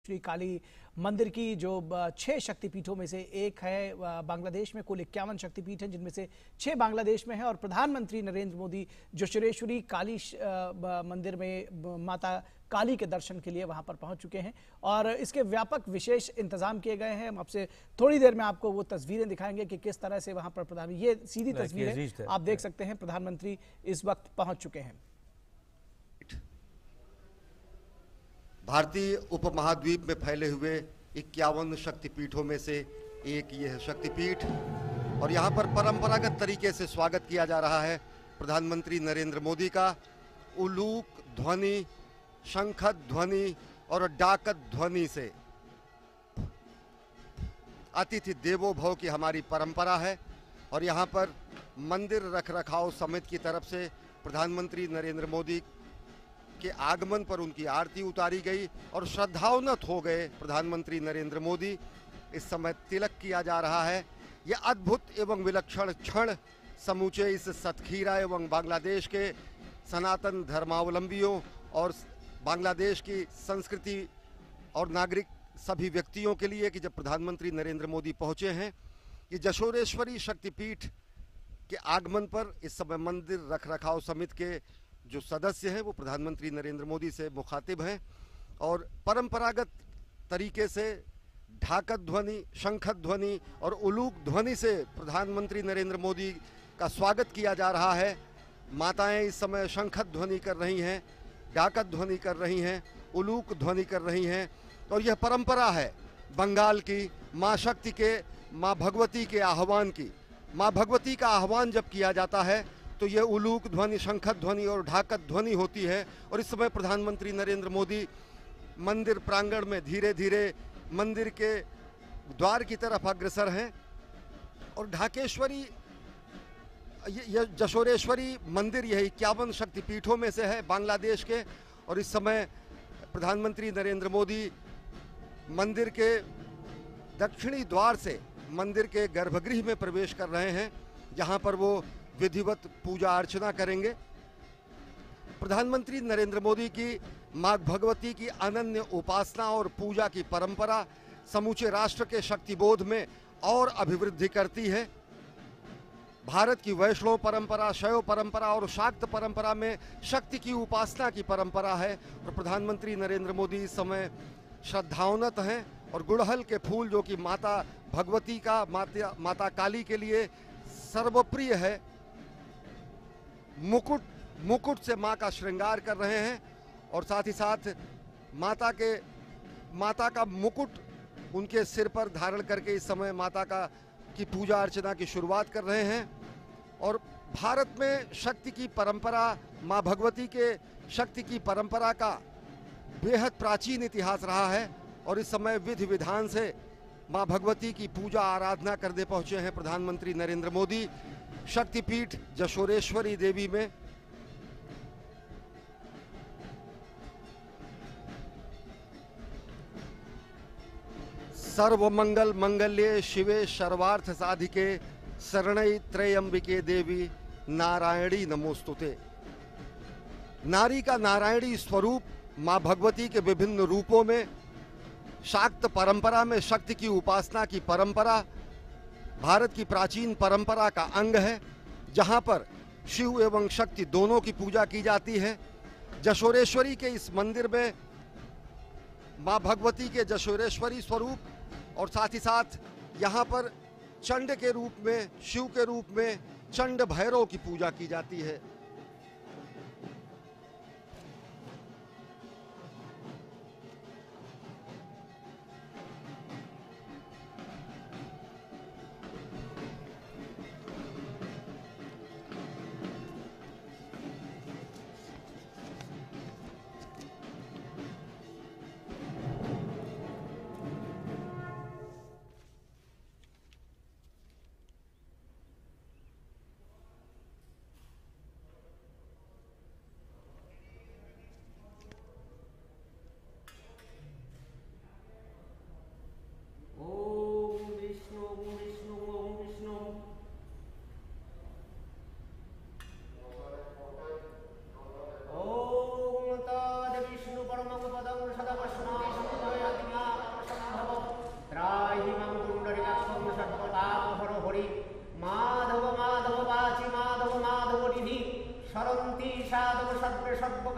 जशोरेश्वरी काली मंदिर की जो 6 शक्तिपीठों में से एक है। बांग्लादेश में कुल 51 शक्तिपीठ हैं, जिनमें से 6 बांग्लादेश में है। और प्रधानमंत्री नरेंद्र मोदी जशोरेश्वरी काली मंदिर में माता काली के दर्शन के लिए वहां पर पहुंच चुके हैं और इसके व्यापक विशेष इंतजाम किए गए हैं। हम आपसे थोड़ी देर में आपको वो तस्वीरें दिखाएंगे कि किस तरह से वहां पर प्रधानमंत्री, ये सीधी तस्वीरें आप देख सकते हैं, प्रधानमंत्री इस वक्त पहुंच चुके हैं। भारतीय उपमहाद्वीप में फैले हुए 51 शक्तिपीठों में से एक ये है शक्तिपीठ और यहाँ पर परंपरागत तरीके से स्वागत किया जा रहा है प्रधानमंत्री नरेंद्र मोदी का। उलूक ध्वनि, शंखद ध्वनि और डाकत ध्वनि से। अतिथि देवो भव की हमारी परंपरा है और यहाँ पर मंदिर रखरखाव समिति की तरफ से प्रधानमंत्री नरेंद्र मोदी के आगमन पर उनकी आरती उतारी गई और श्रद्धान्वित हो गए प्रधानमंत्री नरेंद्र मोदी। इस समय तिलक किया जा रहा है। यह अद्भुत एवं विलक्षण क्षण समूचे इस सतखीरा एवं बांग्लादेश के सनातन धर्मावलंबियों और बांग्लादेश की संस्कृति और नागरिक सभी व्यक्तियों के लिए कि जब प्रधानमंत्री नरेंद्र मोदी पहुंचे हैं। ये जशोरेश्वरी शक्तिपीठ के आगमन पर इस समय मंदिर रखरखाव समिति के जो सदस्य हैं वो प्रधानमंत्री नरेंद्र मोदी से मुखातिब हैं और परंपरागत तरीके से ढाकत ध्वनि, शंखत ध्वनि और उलूक ध्वनि से प्रधानमंत्री नरेंद्र मोदी का स्वागत किया जा रहा है। माताएं इस समय शंखत ध्वनि कर रही हैं, ढाकत ध्वनि कर रही हैं, उलूक ध्वनि कर रही हैं और यह परंपरा है बंगाल की माँ शक्ति के, माँ भगवती के आह्वान की। माँ भगवती का आह्वान जब किया जाता है तो ये उलूक ध्वनि, शंखत ध्वनि और ढाकत ध्वनि होती है। और इस समय प्रधानमंत्री नरेंद्र मोदी मंदिर प्रांगण में धीरे धीरे मंदिर के द्वार की तरफ अग्रसर हैं और ढाकेश्वरी, ये जशोरेश्वरी मंदिर यह 51 शक्तिपीठों में से है बांग्लादेश के। और इस समय प्रधानमंत्री नरेंद्र मोदी मंदिर के दक्षिणी द्वार से मंदिर के गर्भगृह में प्रवेश कर रहे हैं, जहां पर वो विधिवत पूजा अर्चना करेंगे। प्रधानमंत्री नरेंद्र मोदी की मां भगवती की अनन्य उपासना और पूजा की परंपरा समूचे राष्ट्र के शक्तिबोध में और अभिवृद्धि करती है। भारत की वैष्णव परंपरा, शैव परंपरा और शाक्त परंपरा में शक्ति की उपासना की परंपरा है और प्रधानमंत्री नरेंद्र मोदी इस समय श्रद्धान्वित हैं और गुड़हल के फूल जो कि माता भगवती का, माता काली के लिए सर्वप्रिय है, मुकुट से मां का श्रृंगार कर रहे हैं और साथ ही साथ माता का मुकुट उनके सिर पर धारण करके इस समय माता की पूजा अर्चना की शुरुआत कर रहे हैं। और भारत में शक्ति की परंपरा, मां भगवती के शक्ति की परंपरा का बेहद प्राचीन इतिहास रहा है और इस समय विधि विधान से मां भगवती की पूजा आराधना करने पहुंचे हैं प्रधानमंत्री नरेंद्र मोदी शक्तिपीठ जशोरेश्वरी देवी में। सर्वमंगल मंगल्ये शिवे सर्वार्थ साधिके शरणै त्रयंबिके देवी नारायणी नमोस्तुते। नारी का नारायणी स्वरूप मां भगवती के विभिन्न रूपों में, शाक्त परंपरा में शक्ति की उपासना की परंपरा भारत की प्राचीन परंपरा का अंग है, जहां पर शिव एवं शक्ति दोनों की पूजा की जाती है। जशोरेश्वरी के इस मंदिर में मां भगवती के जशोरेश्वरी स्वरूप और साथ ही साथ यहाँ पर चंड के रूप में, शिव के रूप में चंड भैरव की पूजा की जाती है।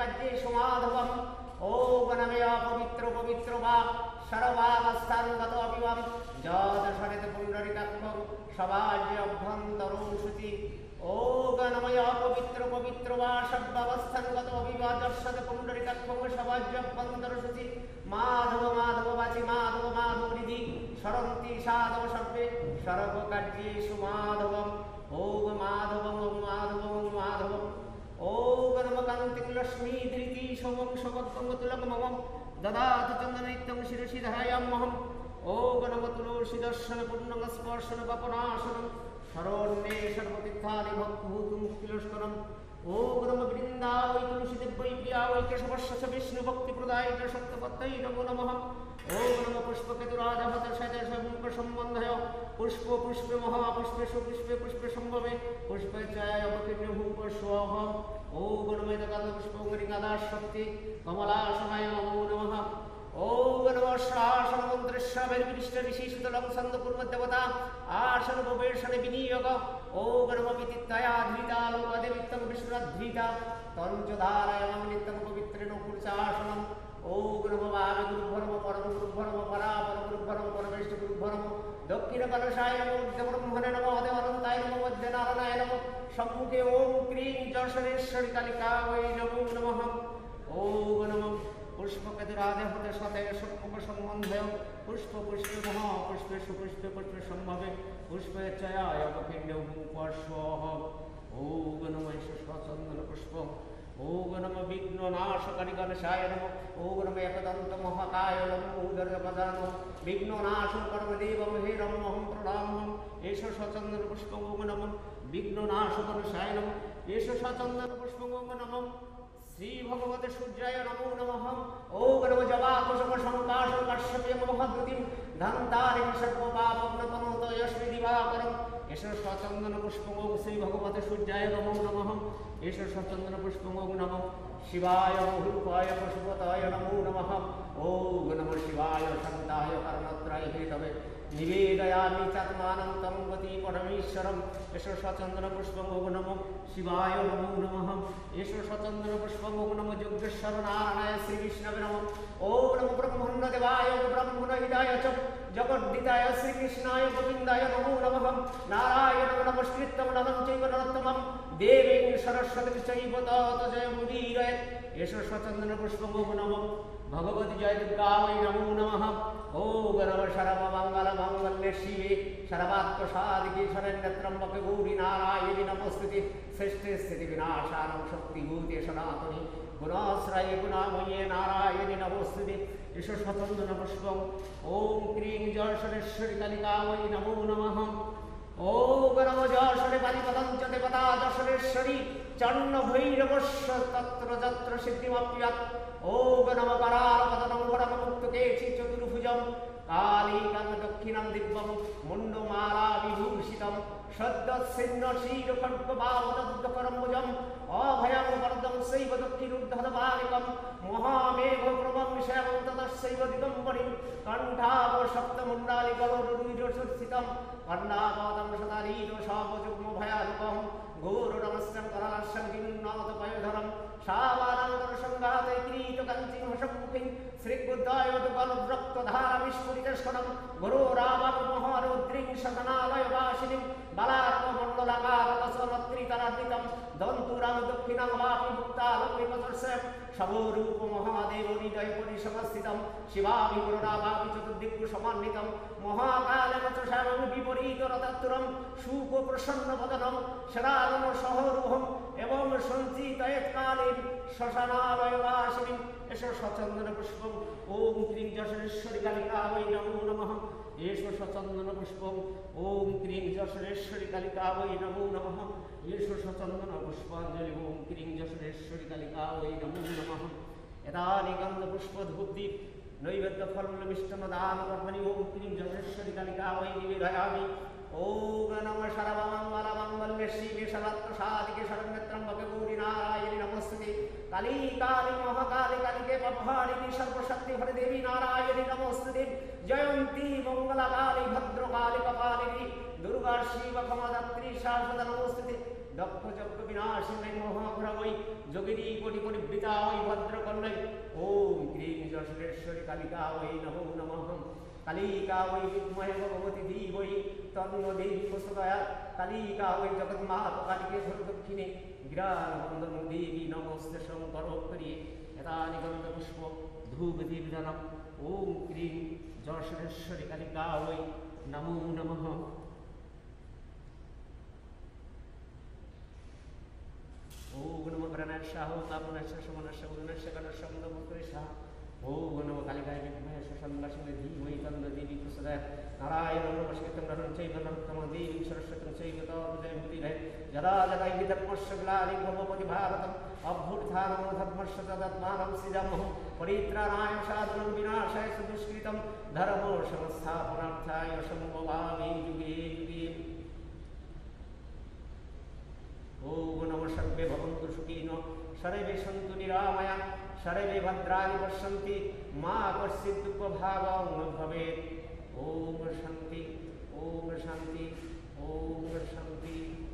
सर्वकार्येषु माधवम् ॐ नमः पवित्र पवित्र वा सर्वावस्थान्गतोऽपि वं जदशरथ पुण्डरीकाक्षं सवाज्य अभ्यन्तरो शुचि ॐ नमः पवित्र पवित्र वा सर्वावस्थान्गतोऽपि वा जदशरथ पुण्डरीकाक्षं सवाज्य अभ्यन्तरो शुचि माधव माधव वाचि माधव माधव हृदि सरन्ति साधव सर्वे सर्वकार्येषु माधवम् ॐ माधवं माधवं माधवम् ॐ नमः कान्तिं लक्ष्मी धृति सोमं शवत्वं ददातु चन्दनैत्यं शिरसि धरायामहम् ॐ नमः तुलसी दर्शन पुण्यं स्पर्शन पापनाशनं शरण्ये सर्वतीर्थानि भक्तभूतं मुक्तिलस्करम् ॐ नमः वृन्दावै तुलसी दिव्यै प्रियावै केशवस्य विष्णुभक्तिप्रदायिक सत्यपत्यै नमो नमः ॐ नमः पुष्पकेतुराजहत शतशमुखसम्बन्धय पुष्प पुष्पे महापुष्पेषु पुष्पे पुष्पे सम्भवे पुष्पे चायवकिन्यभूप स्वाहा ॐ नमः गन्धपुष्पगरिकादाशक्ति कमलासनाय नमो नमः ॐ नमः शासनमन्त्रस्य विशिष्टविशेषतलं सन्दकुर्मदेवता आसनोपवेशने विनियोग ॐ नमः विदित्तया धृता लोकदेवित्तं विष्णुरधृता तञ्चधारयं नित्यं पवित्रेण पुरुषासनम् ॐ नमः वामगुरुभ्यो परम गुरुभ्यो परापर गुरुभ्यो परमेश्वर गुरुभ्यो दक्षिणकलशाय नमो ब्रह्मणे नमो देवानन्ताय नमो मध्यनारायणाय नमो सम्मुखे ॐ क्रीं जशोरेश्वरी कालिकायै नमो नमः ॐ नमः पुष्पकेतुराजहत शतशमुखसम्बन्धय पुष्प पुष्पे महापुष्पेषु पुष्पे पुष्पे सम्भवे पुष्पे चायवकिन्यभूप स्वाहा ॐ नमः स्वचन्दनपुष्पम् ॐ नमः विघ्ननाशकाय नमः ॐ नमः एकदन्तमहाकाय नमो उदरपदाय नमः विघ्ननाशं परमदेवं हेरमहं प्रणमाम्यहम् एष स्वचन्दनपुष्पं ॐ नमः विघ्ननाशकाय नमः एष स्वचन्दनपुष्पं ॐ नमः श्रीभगवते सूर्याय नमो नमः ॐ नमः जवाकुशमशङ्काशं कश्यपे महद्गतिं धन्तारिं सर्वपापं नमोत यस्मै दिवाकरम् एष स्वचन्दनपुष्पं ॐ श्रीभगवते सूर्याय नमो नमः एष स्वचन्दनपुष्पं ॐ नमः शिवाय रूपाय पशुपताय नमो नमः ॐ नमः शिवाय शान्ताय कर्णत्राय हेतवे निवेदयामि चात्मानं तं गति परमेश्वरम् एष स्वचन्दनपुष्पं ॐ नमः शिवाय नमो नमः एष स्वचन्दनपुष्पं ॐ नमः योगेश्वर नारायणाय श्रीविष्णवे नमः ॐ नमः ब्रह्मण्यदेवाय ब्रह्मणहिताय च जगद्दिताय श्रीकृष्णाय गोविन्दाय नमो नमः नारायणं नमस्कृतं नरं चैव नरोत्तमं देवीं सरस्वतीं चैव तत् जयमुदीरयेत् एष स्वचन्दनपुष्पं ॐ नमः भगवति जय दुर्गायै नमो नमः ॐ नमः सर्वमङ्गलमाङ्गल्ये शिवे सर्वात्मसाधिके शरण्यत्र्यम्बके गौरी नारायणि नमोस्तुते श्रेष्ठे स्थितिविनाशानं शक्तिभूते सनातने गुणाश्रये गुणामये नारायणि नमोस्तुते एष स्वचन्दनपुष्पम् ॐ क्रीं जशोरेश्वरी कालिकायै नमो नमः ॐ नमः जशोरे परिपदं च देवता जशोरेश्वरी चण्डभैरवस्य तत्र तत्र सिद्धिमप्यत् ॐ नमः करालपतनं वरममुक्तकेशि चतुर्भुजं कालीकं दक्षिणं दिव्यं मुण्डमाला विभूषितं श्रद्धसिन्नशीलखड्गबाहुदग्धकरम्बुजम् अभयं वरदं सैव दक्षिणोद्धरबालिकं महामेघप्रभं शैवं ततश्चैव दिगम्बरीं कण्ठाभसप्तमुण्डालिकरोरुरुजस्थितं कर्णापादं सदारीदशापजुग्मभयालुकं घोरनमस्यं कराशं किन्नाथपयोधरं शावानान्तरसङ्घाते किरीटकञ्चिं हसमुखिं श्रीबुद्धाय दुर्गलद्रक्तधारविस्फुरितस्फुटं गुरोरावमहारुद्रीं सदनालयवासिनीं बलार्कमण्डलकारकसरत्रितराधितं दन्तुरं दक्षिणं वापि मुक्तालम्बिकदर्शयं शवोरूपमहादेवहृदयपरिसमस्थितं शिवामि गुरुरावापि चतुर्दिक्कु समन्वितं महाकालमचशामि विपरीतरतत्तुरं शुकप्रसन्नवदनं शरानसहरुहम् एवं सञ्चितयत्काले श्मशानालयवासिनीम् एष स्वचन्दनपुष्पम् ॐ क्रीं जशोरेश्वरी कालिकायै नमो नमः एष स्वचन्दनपुष्पम् ॐ क्रीं जशोरेश्वरी कालिकायै नमो नमः एष स्वचन्दनपुष्पाञ्जलि ॐ क्रीं जशोरेश्वरी कालिकायै नमो नमः एतानि गन्धपुष्पधूपदीप नैवेद्यफलमिष्टमदानकर्मणि ॐ क्रीं जशोरेश्वरी कालिकायै निवेदयामि ॐ नमः सर्वमङ्गलमाङ्गल्ये शिवे सर्वत्रसाधिके शरण्यत्र्यम्बके गौरी नारायणि नमोस्तुते काली काली महाकाली कालिके पद्मावती सर्वशक्तिभरे देवी नारायणि नमोस्तुते जयन्ती मङ्गलकाली भद्रकाली कपालिनी दुर्गा शिव क्षमादात्री शाश्वत नमोस्तुते দক্ষ যজ্ঞ বিনাশিনী মহাপ্রভৈ যোগিনী কোটি পরিবৃতা ওই ভদ্রকন্যৈ ওম ক্রিং যশোরেশ্বরী কালিকা ওই নমো নমঃ কালিকা ওই বিদ্মহে ভগবতী ধীমহি তন্ন দেবী প্রসদয়া কালিকা ওই জগন্মাতা কালিকে দক্ষিণে गिरानंदन देवी नमोस्ते शंकर प्रिय यदानि गंधपुष्प धूप दीपदानम ओम क्रीं जशोरेश्वरी कालिका वै नमो नमः ओम नमो प्रणश्याह तापनश्य शमनश्य उदनश्य गणश्य मुद्रेशः ओम नमो कालिकाय विद्महे शशंकरश्री धीमहि तन्न देवी प्रसदय नारायणं नमस्कृतं नरं चैव नरोत्तमं देवीं सरस्वतीं चैव तस्मै यदा यदा हि धर्मस्य ग्लानिं भवति भारतम् अभ्युत्थानं धर्मस्य तदात्मानं सृजामः परित्राणाय साधनं विनाशाय दुष्कृतं धर्मो संस्थापनार्थाय सम्भवामि युगे युगे ओम नमः सर्वे भवन्तु सुखिनो सर्वे सन्तु निरामया सर्वे भद्राणि पश्यन्ति मा कश्चित् दुःखभागं न भवेत् ओम शान्ति ओम शान्ति ओम शान्ति।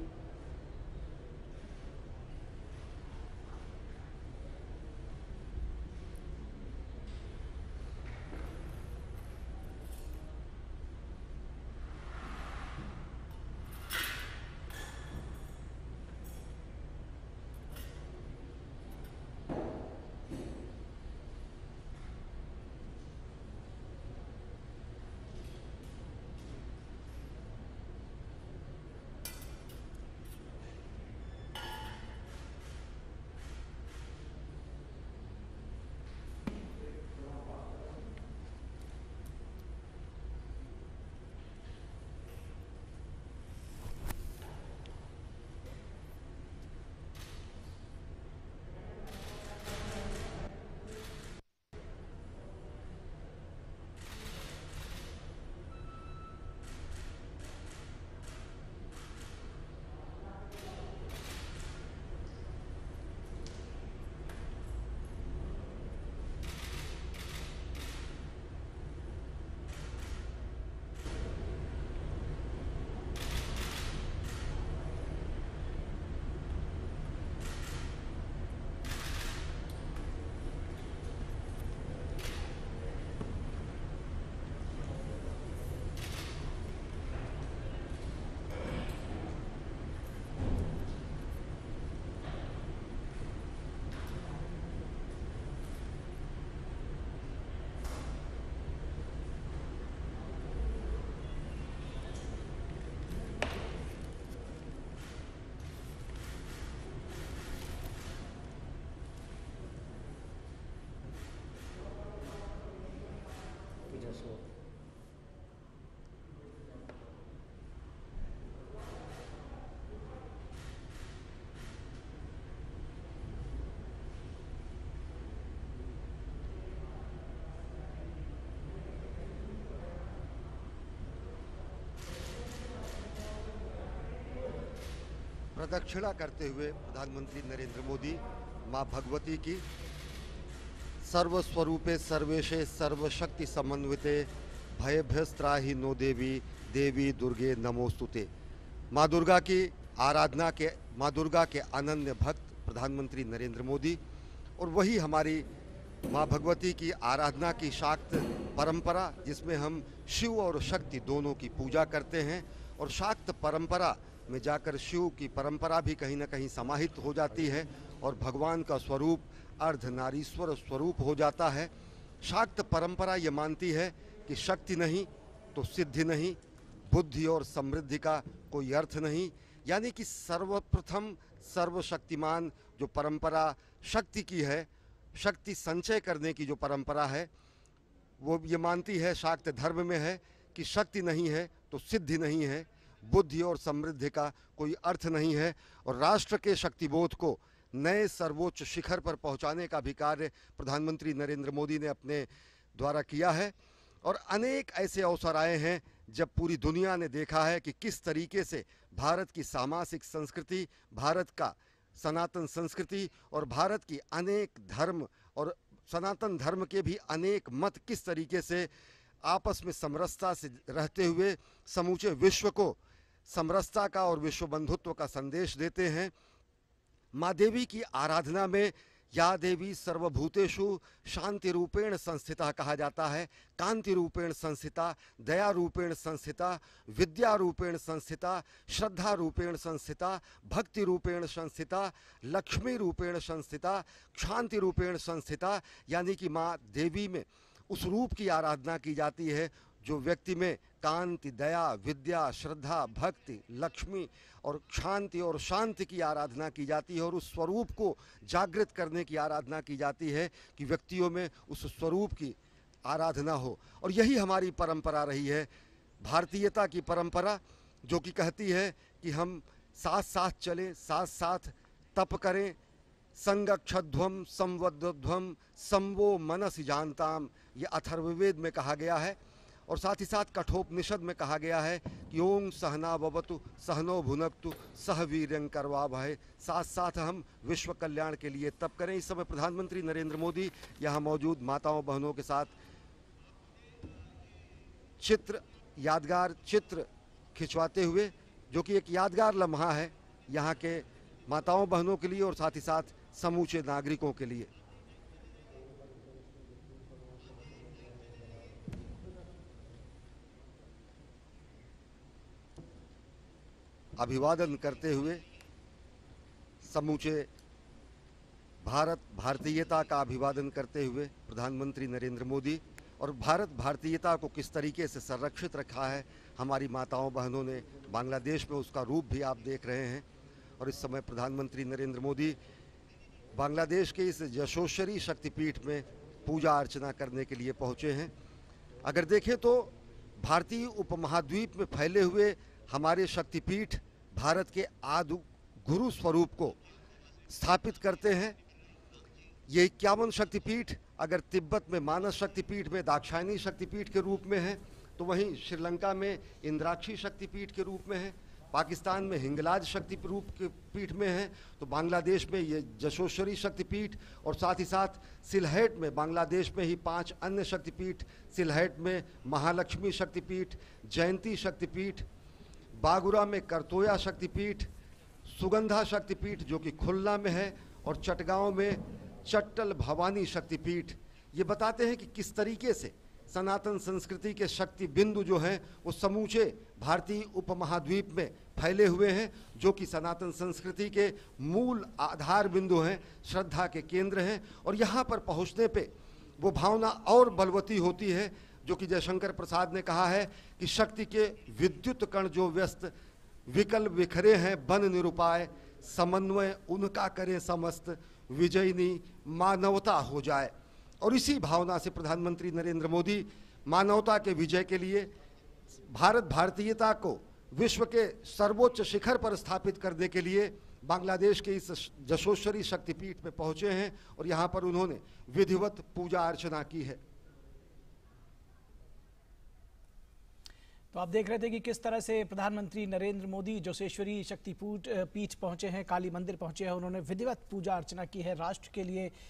प्रदक्षिणा करते हुए प्रधानमंत्री नरेंद्र मोदी मां भगवती की सर्वस्वरूपे सर्वेशे सर्वशक्ति समन्विते भयभ्यस्त्राहि नो देवी देवी दुर्गे नमोस्तुते। मां दुर्गा की आराधना के मां दुर्गा के अनन्य भक्त प्रधानमंत्री नरेंद्र मोदी और वही हमारी मां भगवती की आराधना की शाक्त परंपरा, जिसमें हम शिव और शक्ति दोनों की पूजा करते हैं और शाक्त परंपरा में जाकर शिव की परंपरा भी कहीं ना कहीं समाहित हो जाती है और भगवान का स्वरूप अर्धनारीश्वर स्वरूप हो जाता है। शाक्त परंपरा ये मानती है कि शक्ति नहीं तो सिद्धि नहीं, बुद्धि और समृद्धि का कोई अर्थ नहीं, यानी कि सर्वप्रथम सर्वशक्तिमान जो परंपरा शक्ति की है, शक्ति संचय करने की जो परंपरा है, वो ये मानती है शाक्त धर्म में है कि शक्ति नहीं है तो सिद्धि नहीं है, बुद्धि और समृद्धि का कोई अर्थ नहीं है। और राष्ट्र के शक्तिबोध को नए सर्वोच्च शिखर पर पहुंचाने का भी कार्य प्रधानमंत्री नरेंद्र मोदी ने अपने द्वारा किया है। और अनेक ऐसे अवसर आए हैं जब पूरी दुनिया ने देखा है कि किस तरीके से भारत की सामाजिक संस्कृति, भारत का सनातन संस्कृति और भारत की अनेक धर्म और सनातन धर्म के भी अनेक मत किस तरीके से आपस में समरसता से रहते हुए समूचे विश्व को समरसता का और विश्व बंधुत्व का संदेश देते हैं। माँ देवी की आराधना में या देवी सर्वभूतेषु शांति रूपेण संस्थिता कहा जाता है, कांति रूपेण संस्थिता, दया रूपेण संस्थिता, विद्या रूपेण संस्थिता, श्रद्धा रूपेण संस्थिता, भक्ति रूपेण संस्थिता, लक्ष्मी रूपेण संस्थिता, शांति रूपेण संस्थिता। यानी कि माँ देवी में उस रूप की आराधना की जाती है जो व्यक्ति में कांति, दया, विद्या, श्रद्धा, भक्ति, लक्ष्मी और शांति और शांति की आराधना की जाती है, और उस स्वरूप को जागृत करने की आराधना की जाती है कि व्यक्तियों में उस स्वरूप की आराधना हो। और यही हमारी परंपरा रही है, भारतीयता की परंपरा, जो कि कहती है कि हम साथ साथ चलें, साथ साथ तप करें। संगक्षध्वम संवध्वम संवो मनसि जानताम, ये अथर्ववेद में कहा गया है। और साथ ही साथ कठोपनिषद में कहा गया है कि ओम सहना भवतु सहनो भुनक्तु सह वीर्यं करवावहै। साथ साथ हम विश्व कल्याण के लिए तप करें। इस समय प्रधानमंत्री नरेंद्र मोदी यहाँ मौजूद माताओं बहनों के साथ यादगार चित्र खिंचवाते हुए, जो कि एक यादगार लम्हा है यहाँ के माताओं बहनों के लिए और साथ ही साथ समूचे नागरिकों के लिए। अभिवादन करते हुए समूचे भारतीयता का अभिवादन करते हुए प्रधानमंत्री नरेंद्र मोदी, और भारतीयता को किस तरीके से संरक्षित रखा है हमारी माताओं बहनों ने बांग्लादेश में, उसका रूप भी आप देख रहे हैं। और इस समय प्रधानमंत्री नरेंद्र मोदी बांग्लादेश के इस जशोश्वरी शक्तिपीठ में पूजा अर्चना करने के लिए पहुंचे हैं। अगर देखें तो भारतीय उपमहाद्वीप में फैले हुए हमारे शक्तिपीठ भारत के आदि गुरु स्वरूप को स्थापित करते हैं। ये 51 शक्तिपीठ अगर तिब्बत में मानस शक्तिपीठ में दाक्षायणी शक्तिपीठ के रूप में है, तो वहीं श्रीलंका में इंद्राक्षी शक्तिपीठ के रूप में है, पाकिस्तान में हिंगलाज शक्ति रूप के पीठ में है, तो बांग्लादेश में ये जशोश्वरी शक्तिपीठ, और साथ ही साथ सिलहेट में बांग्लादेश में ही 5 अन्य शक्तिपीठ, सिलहेट में महालक्ष्मी शक्तिपीठ, जयंती शक्तिपीठ, बागुरा में करतोया शक्तिपीठ, सुगंधा शक्तिपीठ जो कि खुलना में है, और चटगांव में चट्टल भवानी शक्तिपीठ। ये बताते हैं कि किस तरीके से सनातन संस्कृति के शक्ति बिंदु जो हैं वो समूचे भारतीय उपमहाद्वीप में फैले हुए हैं, जो कि सनातन संस्कृति के मूल आधार बिंदु हैं, श्रद्धा के केंद्र हैं। और यहाँ पर पहुँचने पे वो भावना और बलवती होती है, जो कि जयशंकर प्रसाद ने कहा है कि शक्ति के विद्युत कण जो व्यस्त विकल बिखरे हैं बन निरुपाय, समन्वय उनका करें समस्त, विजयनी मानवता हो जाए। और इसी भावना से प्रधानमंत्री नरेंद्र मोदी मानवता के विजय के लिए भारतीयता को विश्व के सर्वोच्च शिखर पर स्थापित करने के लिए बांग्लादेश के इस जशोश्वरी शक्तिपीठ में पहुंचे हैं, और यहाँ पर उन्होंने विधिवत पूजा अर्चना की है। तो आप देख रहे थे कि किस तरह से प्रधानमंत्री नरेंद्र मोदी जशोश्वरी शक्तिपीठ पीठ पहुंचे हैं, काली मंदिर पहुंचे हैं, उन्होंने विधिवत पूजा अर्चना की है, राष्ट्र के लिए